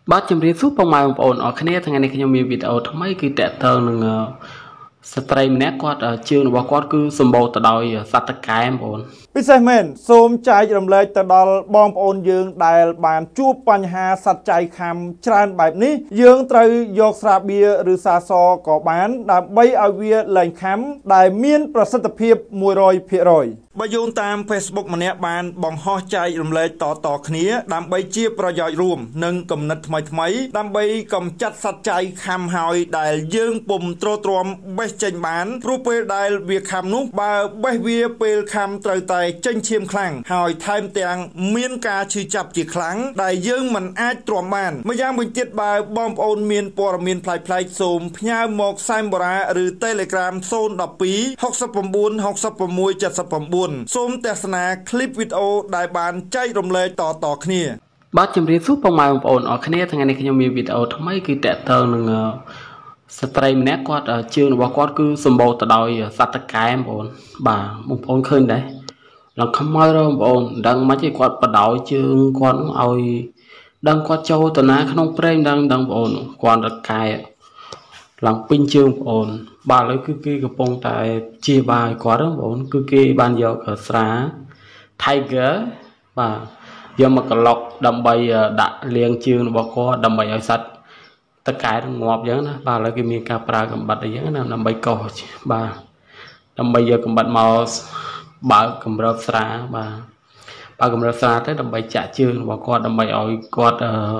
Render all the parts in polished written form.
បាទជំរាបសួរបងប្អូនអរគ្នាថ្ងៃនេះខ្ញុំមានវីដេអូថ្មីគឺតកតងនឹងស្ត្រីម្នាក់គាត់ជើងរបស់គាត់គឺសម្បូរទៅដោយសត្វតកែបងប្អូនពិសេសមែនសូមចែករំលែកទៅដល់បងប្អូនយើងដែលបានជួបបញ្ហាសត្វចៃខាំច្រើនបែបនេះយើងត្រូវយកស្រាបៀរឬសាសក៏បានដើម្បីឲ្យវាលែងខាំដែលមានប្រសិទ្ធភាព 100% បើយោងតាម Facebook ម្នាក់បានបង្ហោះចែករំលែកតគ្នាដើម្បីជាប្រយោជន៍រួមនិងគំនិតថ្មីដើម្បីកំចាត់សត្វចៃខាំហើយដែលយើងពុំទ្រាំបេះចេញបានព្រោះពេលដែលវាខាំនោះបើបេះវាពេលខាំត្រូវតែចេញឈាមខ្លាំងហើយថែមទាំងមានការឈឺចាប់ជាខ្លាំងដែលយើងមិនអាចទ្រាំបានម្យ៉ាងវិញទៀតបើបងប្អូនមានព័ត៌មានប្លែកៗសូមផ្ញើមក Sambora ឬ Telegram 012 69 66 79សូមទស្សនាคลิปវីដេអូដែលបានចែករំលែកតគ្នាបាទជំរាបសួរបងប្អូនអរគ្នាថ្ងៃនេះខ្ញុំមានវីដេអូថ្មីគឺតកតងនឹងស្ត្រីម្នាក់គាត់ជើងរបស់គាត់គឺសម្បូរទៅដោយសត្វតកែបងប្អូនបាទបងប្អូនឃើញដែរឡើងខ្មៅបងប្អូនដឹងមិនទេគាត់បដោយជើងគាត់ឲ្យដឹងគាត់ចូលទៅណាក្នុងព្រៃដឹងបងប្អូនគាត់តកែឡើងពេញជើងបងប្អូនបាទឥឡូវគឺគេកំពុងតែជាបាយគាត់បងប្អូនគឺគេបានយកស្រា Tiger បាទយកមកក្លុកដើម្បីដាក់លាងជើងរបស់គាត់ដើម្បីឲ្យសត្វតកែងាប់អញ្ចឹងណាបាទឥឡូវគេមានការប្រើកំបិតអញ្ចឹងណាដើម្បីកោសបាទដើម្បីយកកំបិតមកបើកកម្រើកស្រាបាទបើកកម្រើកស្រាទៅដើម្បីចាក់ជើងរបស់គាត់ដើម្បីឲ្យគាត់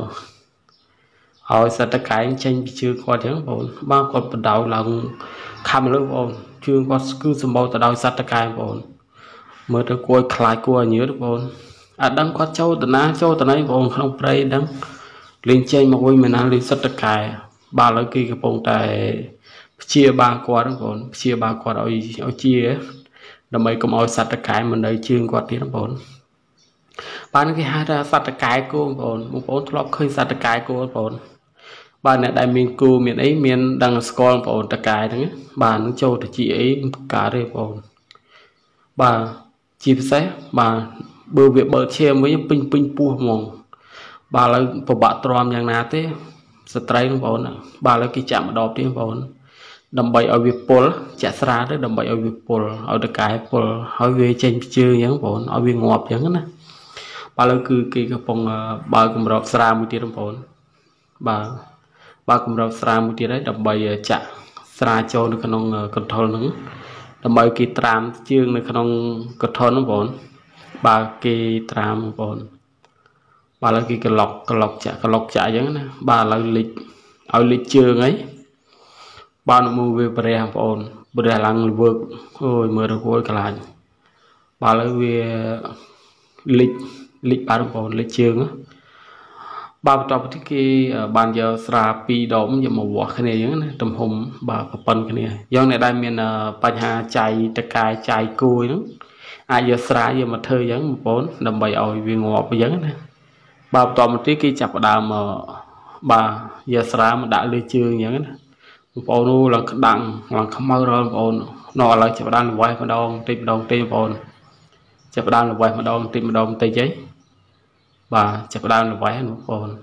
ឲ្យសត្វតកែចេញពីជើងគាត់អញ្ចឹងបងបាទគាត់បដោយឡើងខាំលើបងជើងគាត់គឺសម្បូរទៅដោយសត្វតកែបងមើលទៅគួរខ្លាចគួរញើសបងអត់ដឹងគាត់ចូលទៅណាចូលទៅណីបងក្នុងព្រៃដឹងលេងចេញមកវិញមិនណាលេងសត្វតកែបាទឥឡូវគេកំពុងតែព្យាបាលគាត់បងព្យាបាលគាត់ឲ្យជាដើម្បីកុំឲ្យសត្វតកែមកនៅជើងគាត់ទៀតបងបាទគេហៅថាសត្វតកែគោបងប្អូនធ្លាប់ឃើញសត្វតកែគោបងបាទអ្នកដែលមានគូមានអីមានដឹងស្គាល់បងតកែហ្នឹងបាទនឹងចូលទៅជាអីកើតទេបងបាទជាពិសេសបាទបើវាបើឈាមវិញពេញពោះហ្មងបាទឥឡូវពិបាកទ្រាំយ៉ាងណាទេស្ត្រីបងប្អូនបាទឥឡូវគេចាក់ម្ដងទៀតបងប្អូនដើម្បីឲ្យវាពុលចាក់ស្រាទៅដើម្បីឲ្យវាពុលឲ្យតកែពុលហើយវាចេញពីជើងអញ្ចឹងបងប្អូនឲ្យវាងាប់អញ្ចឹងណាបាទឥឡូវគឺគេកំពុងបើកកម្របស្រាមួយទៀតបងប្អូនបាទបើកកម្របស្រាមួយទៀតហើយដើម្បីចាក់ស្រាចូលនៅក្នុងកន្ថុលហ្នឹងដើម្បីគេត្រាំជើងនៅក្នុងកន្ថុលហ្នឹងបងប្អូនបាទគេត្រាំបងប្អូនបាទឥឡូវគេក្លុកចាក់អញ្ចឹងណាបាទឥឡូវលិចឲ្យលិចជើងអីបាទមើលវាប្រះបងប្អូនប្រះឡើងល្វើកអូយមើលរកួយខ្លាចបាទឥឡូវវាលិចបាទបងប្អូនលិចជើងបាទបន្ទាប់ពីគេបានយកស្រា2ដុំយកមកវាស់គ្នាអញ្ចឹងណាទំហំបាទប្រព័ន្ធគ្នាយ៉ាងអ្នកដែលមានបញ្ហាចៃតកែចៃគួយហ្នឹងអាចយកស្រាយកមកធ្វើអញ្ចឹងបងប្អូនដើម្បីឲ្យវាងាប់អញ្ចឹងណាបាទបន្តមកទៀតគេចាប់ផ្ដើមបាទយកស្រាមកដាក់លើជើងអញ្ចឹងណាបងប្អូននោះឡើងក្តាំងឡើងខ្មៅរាល់បងប្អូននោះឥឡូវចាប់ផ្ដើមល្វេសម្ដងតិចបងប្អូនចាប់ផ្ដើមល្វេម្ដងតិចអីបាទចាប់ផ្ដើមល្វេបងប្អូន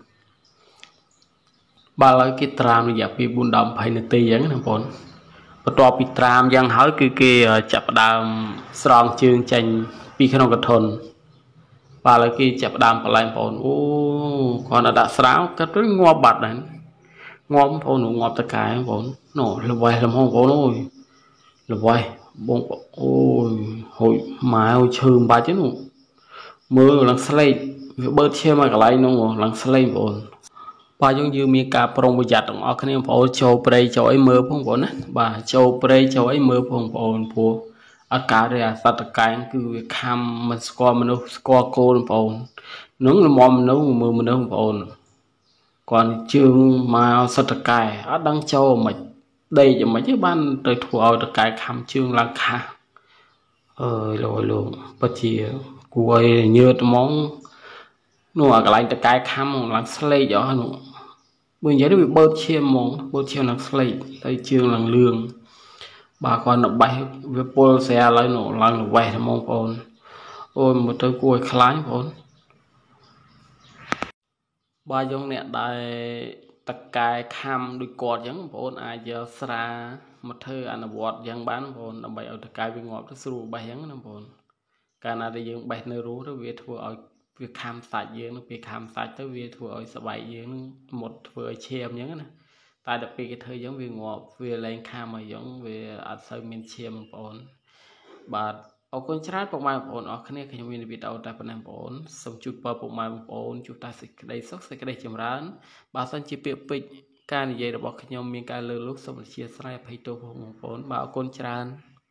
បាទឥឡូវគេត្រាំរយៈពេល4ដល់20នាទីអញ្ចឹងណាបងប្អូនបន្ទាប់ពីត្រាំយ៉ាងហើយគឺគេចាប់ផ្ដើមស្រង់ជើងចេញពីក្នុងកន្ធុនបាទឥឡូវគេចាប់ផ្ដើមបលែងបងប្អូនអូគាត់ដាក់ស្រាវគាត់ទៅងាប់បាត់ដែរងាប់បងប្អូនងាប់តកែបងប្អូននោះល្វេលំហបងប្អូនអូយល្វេបងអូយហូចម៉ែអូយឈឺមិនបាច់ទេនោះមើលឡើងស្លេកវាបើឈាមឲ្យកន្លែងនោះឡើងស្លេកបងប្អូនបាទយើងមានការប្រុងប្រយ័ត្នទាំងអស់គ្នាបងប្អូនចូលព្រៃចូលអីមើលបងប្អូនណាបាទចូលព្រៃចូលអីមើលបងប្អូនព្រោះអត់កើតទេអាសត្វតកែគឺវាខាំមិនស្គាល់មនុស្សស្គាល់គោលបងប្អូននឹងលំមនុស្សមើលមនុស្សបងប្អូនគាត់ជើងមកសត្វតកែអត់ដឹងចូលមិនដេកយ៉ាងម៉េចទេបានទៅធ្វើឲ្យតកែខាំជើងឡើងខាស់អើយលោកពិតជាគួរឲ្យញើតហ្មងនោះអាកន្លែងតកែខាំឡើងស្លេកអស់នោះបើនិយាយទៅវាបើកឈាមហ្មងបើកឈាមឡើងស្លេកហើយជើងឡើងលឿងបាទគាត់នៅបេះវាពុលស្រាឡើយនោះឡើងល្វេសហ្មងបងប្អូនអូយមើលទៅគួរឲ្យខ្លាចបងប្អូន ba giống nè đại tất cả kham đôi cọt giống bọn ai giờ xa một thơ anh vọt giống bán bọn làm bài ở tất cả bên ngọt nó sưu bài giống nó bọn cả nào để giống bài nơi rú đó việc thua ở việc kham sạch dương nó việc kham sạch tới việc thua ở sợ bài dương một vừa chèm giống này tại đặc biệt cái thời giống việc ngọt việc lên kham mà giống việc ở sơ miền chèm bọn bà ở con trai bộ mai bọn ở cái này khi mình bị đau tại bên em bọn xong chụp bờ bộ mai bọn chụp ta sẽ đây sốc sẽ đây chấm rán bà sang chỉ việc bị ca như vậy là bỏ khi nhau miền ca lừa lúc xong chia sẻ phải tôของbọn bà ở con trai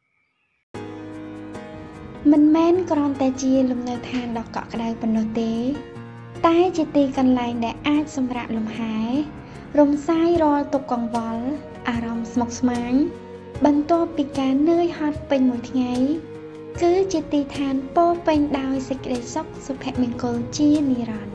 មិនមែនគ្រាន់តែជាលំនៅឋានដ៏កក់ក្ដៅប៉ុណ្ណោះទេតែជាទីកន្លែងដែលអាចសម្រាកលំហែរំសាយរាល់ទុក្ខកង្វល់អារម្មណ៍ស្មុគស្មាញបន្ទាប់ពីការនឿយហត់ពេញមួយថ្ងៃគឺជាទីឋានពោរពេញដោយសេចក្តីសុខសុភមង្គលជានិរន្តរ៍